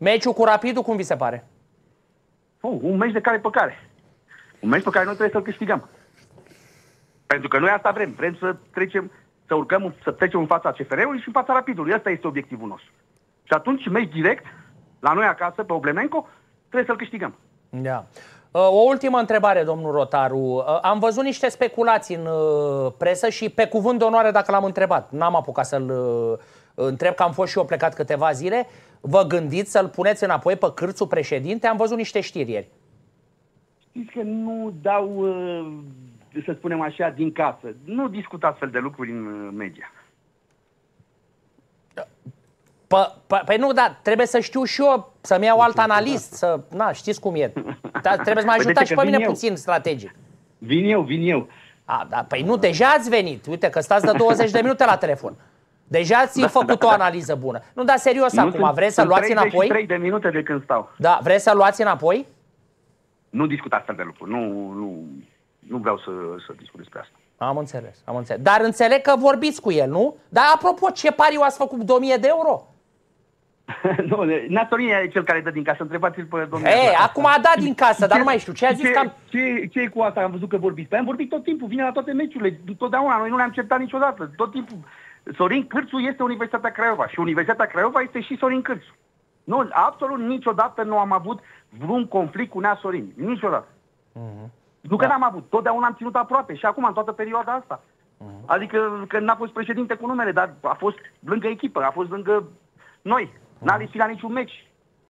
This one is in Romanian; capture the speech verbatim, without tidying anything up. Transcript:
Meciul cu Rapidul, cum vi se pare? Oh, un meci de care păcare. Un meci pe care noi trebuie să-l câștigăm. Pentru că noi asta vrem. Vrem să trecem, să urcăm, să trecem în fața C F R-ului și în fața Rapidului. Ăsta este obiectivul nostru. Și atunci, meci direct, la noi acasă, pe Oblemenco, trebuie să-l câștigăm. Da. O ultimă întrebare, domnul Rotaru. Am văzut niște speculații în presă și pe cuvânt de onoare dacă l-am întrebat. N-am apucat să-l întreb, că am fost și eu plecat câteva zile. Vă gândiți să-l puneți înapoi pe Cârțu președinte? Am văzut niște știri ieri. Știți că nu dau, să spunem așa, din casă. Nu discut astfel de lucruri în media. Păi nu, da, trebuie să știu și eu, să-mi iau alt analist, să, na, știți cum e. Da, trebuie să mă ajutați și pe mine puțin strategic. Vin eu, vin eu. A, da, păi nu, deja ați venit. Uite că stați de douăzeci de minute la telefon. Deja ați da, făcut da, o analiză bună. Nu, dar serios, nu acum, sunt, vreți să luați înapoi? treizeci și trei de minute de când stau. Da, vreți să luați înapoi? Nu discut astfel de lucruri. Nu, nu, nu vreau să, să discut despre asta. Am înțeles, am înțeles. Dar înțeleg că vorbiți cu el, nu? Dar apropo, ce pariu ați făcut de o mie de euro? Nu, Natorin e cel care dă din casă. Întrebați-l pe domnul. Ei, acum a dat din casă, dar nu mai știu. Ce a zis? Ce, Cam... ce, ce e cu asta? Am văzut că vorbiți. Păi am vorbit tot timpul. Vine la toate meciurile. Totdeauna. Noi nu le-am certat niciodată. Tot timpul. Sorin Cârțu este Universitatea Craiova. Și Universitatea Craiova este și Sorin Cârțu. Nu, absolut niciodată nu am avut vreun conflict cu Nea Sorin. Niciodată. Uh-huh. Nu că da. n-am avut. Totdeauna am ținut aproape. Și acum, în toată perioada asta. Uh-huh. Adică că n-a fost președinte cu numele, dar a fost lângă echipă. A fost lângă noi. N-a lipsit la niciun meci.